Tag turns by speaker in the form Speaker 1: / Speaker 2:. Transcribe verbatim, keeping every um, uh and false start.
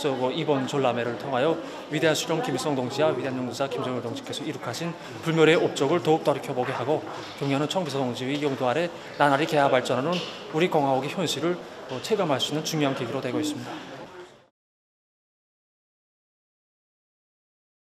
Speaker 1: 저 이번 전람회를 통하여 위대한 수령 김일성 동지와 위대한 영도자 김정일 동지께서 이룩하신 불멸의 업적을 더욱 돌이켜보게 하고 경의하는 청비서 동지의 영도 아래 나날이 개화 발전하는 우리 공화국의 현실을 체감할 수 있는 중요한 계기로 되고 있습니다.